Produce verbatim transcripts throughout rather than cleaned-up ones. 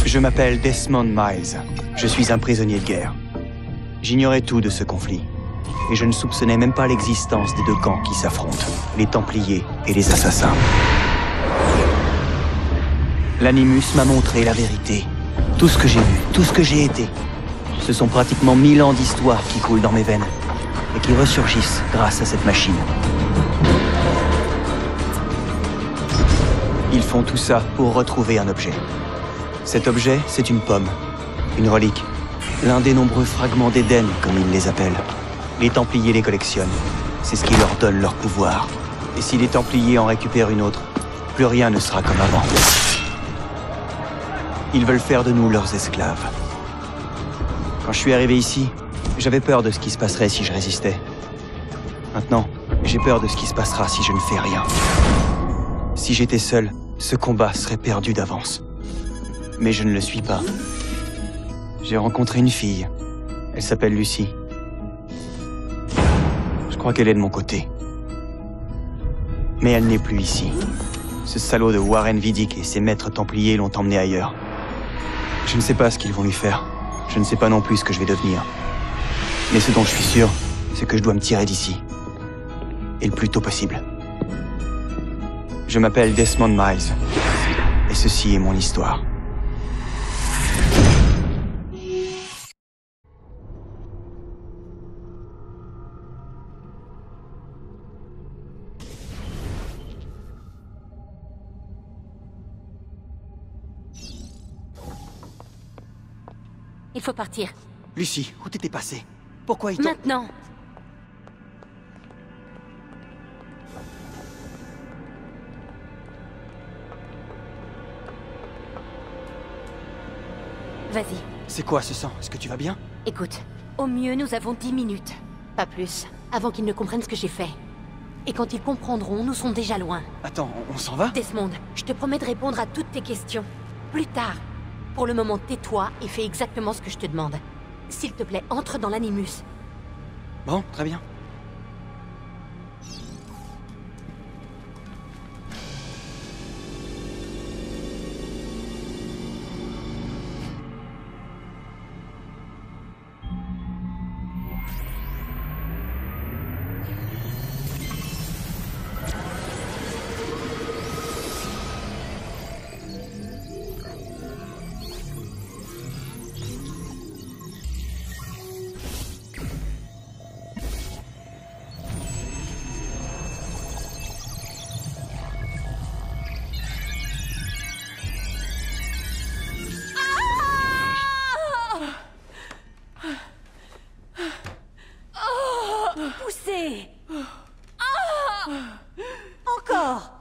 Je m'appelle Desmond Miles. Je suis un prisonnier de guerre. J'ignorais tout de ce conflit. Et je ne soupçonnais même pas l'existence des deux camps qui s'affrontent, les Templiers et les Assassins. L'Animus m'a montré la vérité. Tout ce que j'ai vu, tout ce que j'ai été. Ce sont pratiquement mille ans d'histoire qui coulent dans mes veines et qui ressurgissent grâce à cette machine. Ils font tout ça pour retrouver un objet. Cet objet, c'est une pomme, une relique, l'un des nombreux fragments d'Éden, comme ils les appellent. Les Templiers les collectionnent. C'est ce qui leur donne leur pouvoir. Et si les Templiers en récupèrent une autre, plus rien ne sera comme avant. Ils veulent faire de nous leurs esclaves. Quand je suis arrivé ici, j'avais peur de ce qui se passerait si je résistais. Maintenant, j'ai peur de ce qui se passera si je ne fais rien. Si j'étais seul, ce combat serait perdu d'avance. Mais je ne le suis pas. J'ai rencontré une fille. Elle s'appelle Lucie. Je crois qu'elle est de mon côté. Mais elle n'est plus ici. Ce salaud de Warren Vidic et ses maîtres templiers l'ont emmenée ailleurs. Je ne sais pas ce qu'ils vont lui faire. Je ne sais pas non plus ce que je vais devenir. Mais ce dont je suis sûr, c'est que je dois me tirer d'ici. Et le plus tôt possible. Je m'appelle Desmond Miles. Et ceci est mon histoire. Il faut partir. Lucie, où t'étais passée? Pourquoi ils t'ont... Maintenant. Vas-y. C'est quoi ce sang? Est-ce que tu vas bien? Écoute, au mieux nous avons dix minutes. Pas plus. Avant qu'ils ne comprennent ce que j'ai fait. Et quand ils comprendront, nous serons déjà loin. Attends, on, on s'en va? Desmond, je te promets de répondre à toutes tes questions. Plus tard. Pour le moment, tais-toi et fais exactement ce que je te demande. S'il te plaît, entre dans l'Animus. Bon, très bien. Poussez! Ah! Encore!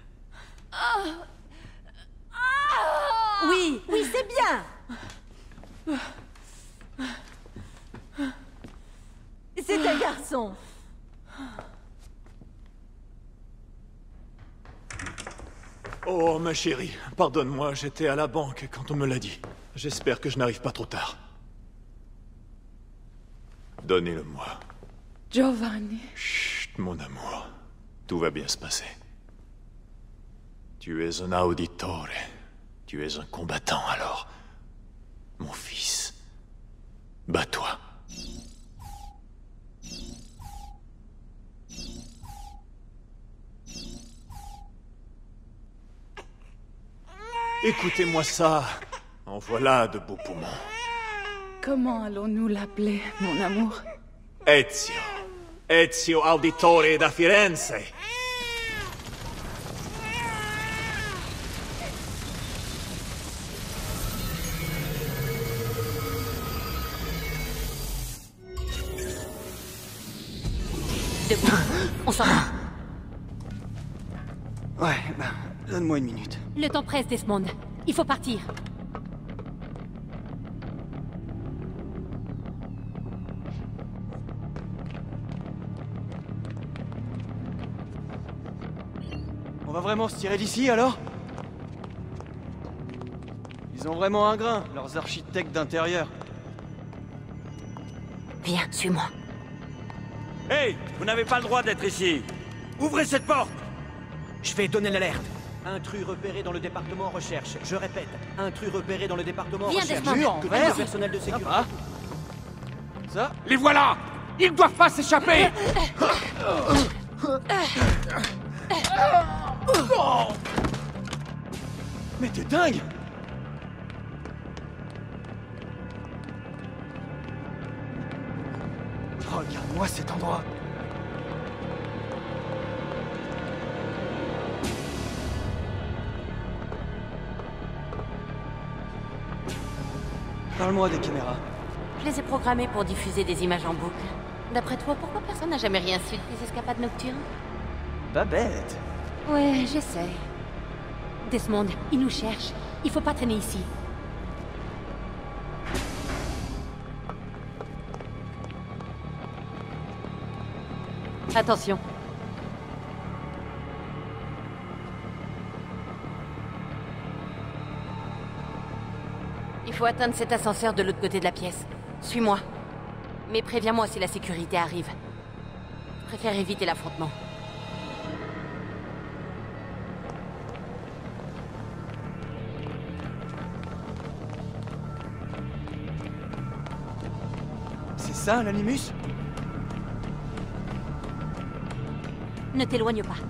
Oui, oui, c'est bien! C'est un garçon! Oh, ma chérie, pardonne-moi, j'étais à la banque quand on me l'a dit. J'espère que je n'arrive pas trop tard. Donnez-le-moi. Giovanni. Chut, mon amour. Tout va bien se passer. Tu es un auditore. Tu es un combattant, alors. Mon fils. Bats-toi. Écoutez-moi ça. En voilà de beaux poumons. Comment allons-nous l'appeler, mon amour? Ezio. Ezio Auditore da Firenze. Debout. On s'en va. Ouais, ben, donne-moi une minute. Le temps presse, Desmond. Il faut partir. On va vraiment se tirer d'ici, alors? Ils ont vraiment un grain, leurs architectes d'intérieur. Viens, suis-moi. Hey, vous n'avez pas le droit d'être ici. Ouvrez cette porte. Je vais donner l'alerte. Intrus repéré dans le département recherche. Je répète, intrus repéré dans le département Viens, recherche. Desmond. Mur en Que verre, vas-y. personnel de sécurité. Ah. Ça Les voilà! Ils doivent pas s'échapper! Mais t'es dingue! Regarde-moi cet endroit. Parle-moi des caméras. Je les ai programmés pour diffuser des images en boucle. D'après toi, pourquoi personne n'a jamais rien su de tes escapades nocturnes? Pas bête. Ouais, j'essaie. Desmond, ils nous cherchent. Il faut pas traîner ici. Attention. Il faut atteindre cet ascenseur de l'autre côté de la pièce. Suis-moi. Mais préviens-moi si la sécurité arrive. Je préfère éviter l'affrontement. C'est ça, l'animus? Ne t'éloigne pas.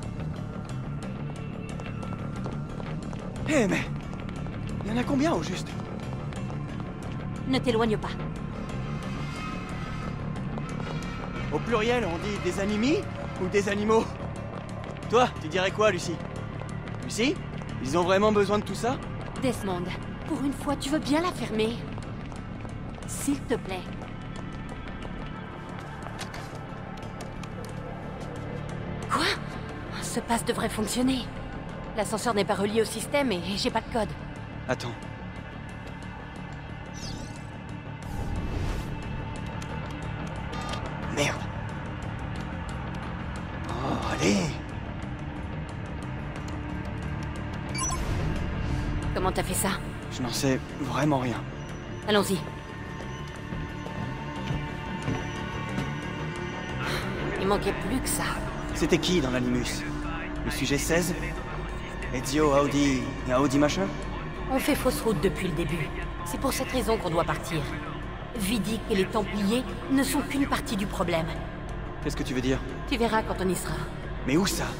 Eh mais... Il y en a combien au juste? Ne t'éloigne pas. Au pluriel, on dit des animis ou des animaux? Toi, tu dirais quoi, Lucie? Lucie? Ils ont vraiment besoin de tout ça? Desmond, pour une fois, tu veux bien la fermer? S'il te plaît. Quoi? Ce pass devrait fonctionner. L'ascenseur n'est pas relié au système et j'ai pas de code. Attends. Merde. Oh, allez. Comment t'as fait ça? Je n'en sais vraiment rien. Allons-y. Il manquait plus que ça. C'était qui dans l'animus? Le sujet seize? Ezio, Audi... Audi machin? On fait fausse route depuis le début. C'est pour cette raison qu'on doit partir. Vidic et les Templiers ne sont qu'une partie du problème. Qu'est-ce que tu veux dire? Tu verras quand on y sera. Mais où ça?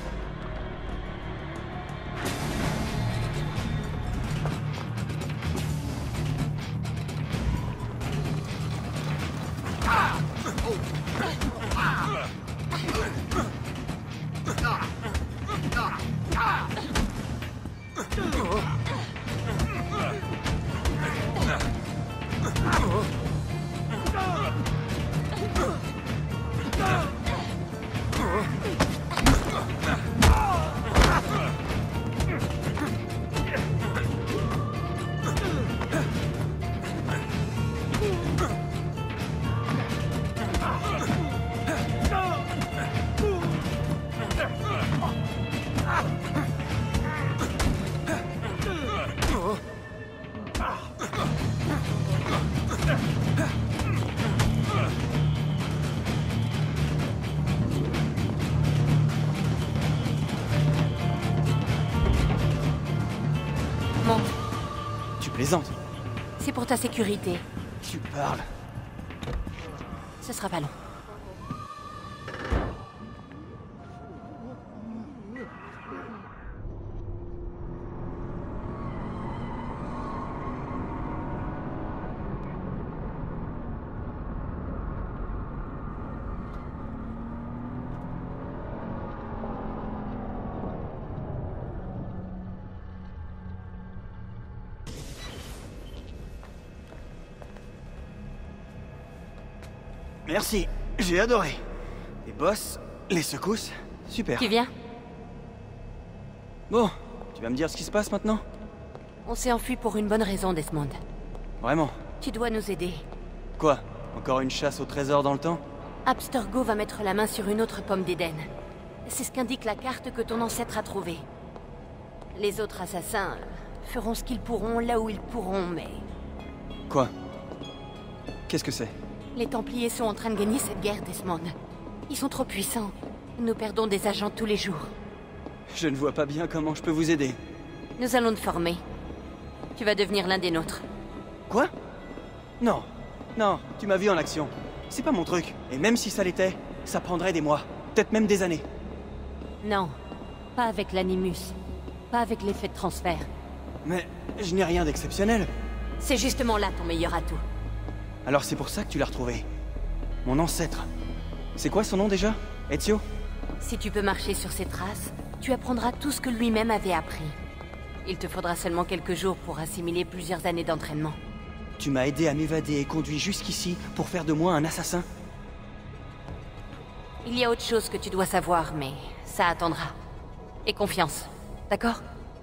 Monte. Tu plaisantes? C'est pour ta sécurité. Tu parles. Ce sera pas long. Merci, j'ai adoré. Les bosses, les secousses, super. Tu viens? Bon, tu vas me dire ce qui se passe maintenant? On s'est enfui pour une bonne raison, Desmond. Vraiment? Tu dois nous aider. Quoi? Encore une chasse au trésor dans le temps? Abstergo va mettre la main sur une autre pomme d'Éden. C'est ce qu'indique la carte que ton ancêtre a trouvée. Les autres assassins feront ce qu'ils pourront là où ils pourront, mais... Quoi? Qu'est-ce que c'est? Les Templiers sont en train de gagner cette guerre, Desmond. Ils sont trop puissants. Nous perdons des agents tous les jours. Je ne vois pas bien comment je peux vous aider. Nous allons te former. Tu vas devenir l'un des nôtres. Quoi? Non. Non, tu m'as vu en action. C'est pas mon truc. Et même si ça l'était, ça prendrait des mois. Peut-être même des années. Non, pas avec l'animus. Pas avec l'effet de transfert. Mais je n'ai rien d'exceptionnel. C'est justement là ton meilleur atout. Alors c'est pour ça que tu l'as retrouvé. Mon ancêtre. C'est quoi son nom déjà? Ezio? Si tu peux marcher sur ses traces, tu apprendras tout ce que lui-même avait appris. Il te faudra seulement quelques jours pour assimiler plusieurs années d'entraînement. Tu m'as aidé à m'évader et conduit jusqu'ici pour faire de moi un assassin? Il y a autre chose que tu dois savoir, mais ça attendra. Et confiance, d'accord?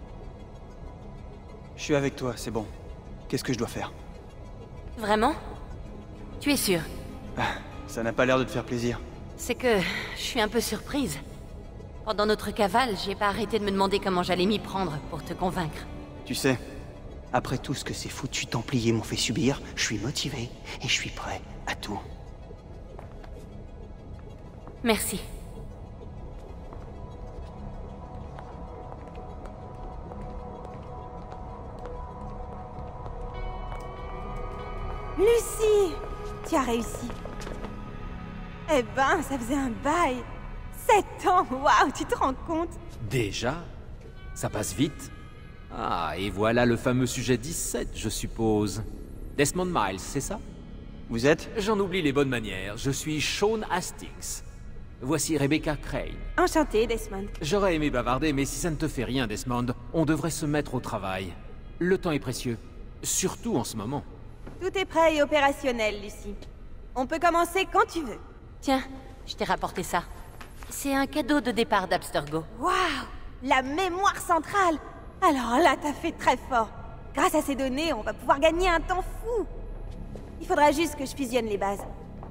Je suis avec toi, c'est bon. Qu'est-ce que je dois faire? Vraiment? Tu es sûr? Ah, ça n'a pas l'air de te faire plaisir. C'est que je suis un peu surprise. Pendant notre cavale, j'ai pas arrêté de me demander comment j'allais m'y prendre pour te convaincre. Tu sais, après tout ce que ces foutus Templiers m'ont fait subir, je suis motivé et je suis prêt à tout. Merci. Lucie! Tu as réussi. Eh ben, ça faisait un bail. Sept ans, waouh, tu te rends compte? Déjà? Ça passe vite. Ah, et voilà le fameux sujet dix-sept, je suppose. Desmond Miles, c'est ça? Vous êtes? J'en oublie les bonnes manières. Je suis Sean Hastings. Voici Rebecca Crane. Enchantée, Desmond. J'aurais aimé bavarder, mais si ça ne te fait rien, Desmond, on devrait se mettre au travail. Le temps est précieux. Surtout en ce moment. Tout est prêt et opérationnel, Lucie. On peut commencer quand tu veux. Tiens, je t'ai rapporté ça. C'est un cadeau de départ d'Abstergo. Waouh! La mémoire centrale! Alors là, t'as fait très fort. Grâce à ces données, on va pouvoir gagner un temps fou. Il faudra juste que je fusionne les bases.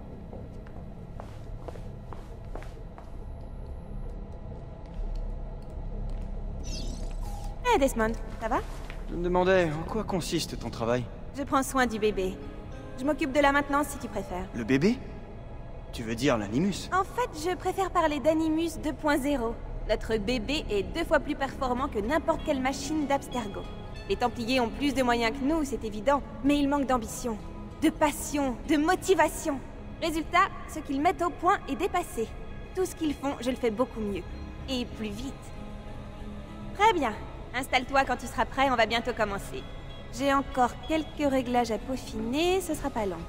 Hé, hey Desmond, ça va? Je me demandais en quoi consiste ton travail. Je prends soin du bébé. Je m'occupe de la maintenance si tu préfères. Le bébé? Tu veux dire l'animus? En fait, je préfère parler d'Animus deux point zéro. Notre bébé est deux fois plus performant que n'importe quelle machine d'Abstergo. Les Templiers ont plus de moyens que nous, c'est évident, mais ils manquent d'ambition, de passion, de motivation. Résultat, ce qu'ils mettent au point est dépassé. Tout ce qu'ils font, je le fais beaucoup mieux. Et plus vite. Très bien. Installe-toi quand tu seras prêt, on va bientôt commencer. J'ai encore quelques réglages à peaufiner, ce sera pas long.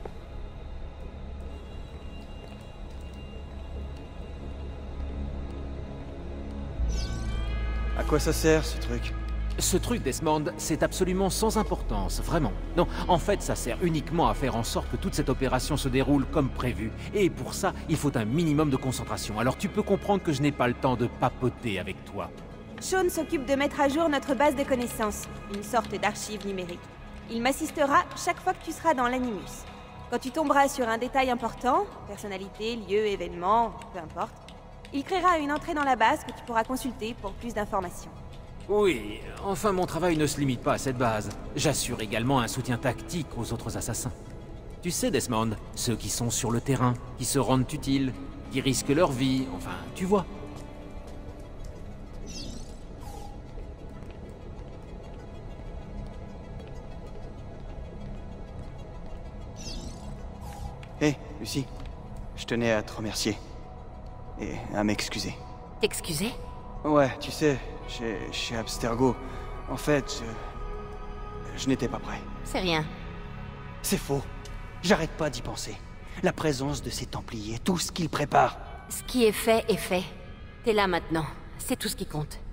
À quoi ça sert, ce truc? Ce truc, Desmond, c'est absolument sans importance, vraiment. Non, en fait, ça sert uniquement à faire en sorte que toute cette opération se déroule comme prévu. Et pour ça, il faut un minimum de concentration. Alors tu peux comprendre que je n'ai pas le temps de papoter avec toi. Sean s'occupe de mettre à jour notre base de connaissances, une sorte d'archive numérique. Il m'assistera chaque fois que tu seras dans l'Animus. Quand tu tomberas sur un détail important, personnalité, lieu, événement, peu importe, il créera une entrée dans la base que tu pourras consulter pour plus d'informations. Oui, enfin mon travail ne se limite pas à cette base. J'assure également un soutien tactique aux autres assassins. Tu sais, Desmond, ceux qui sont sur le terrain, qui se rendent utiles, qui risquent leur vie, enfin, tu vois. Hé, hey, Lucie, je tenais à te remercier. Et à m'excuser. T'excuser? Ouais, tu sais, chez, chez Abstergo, en fait, je... je n'étais pas prêt. C'est rien. C'est faux. J'arrête pas d'y penser. La présence de ces Templiers, tout ce qu'ils préparent. Ce qui est fait est fait. T'es là maintenant. C'est tout ce qui compte.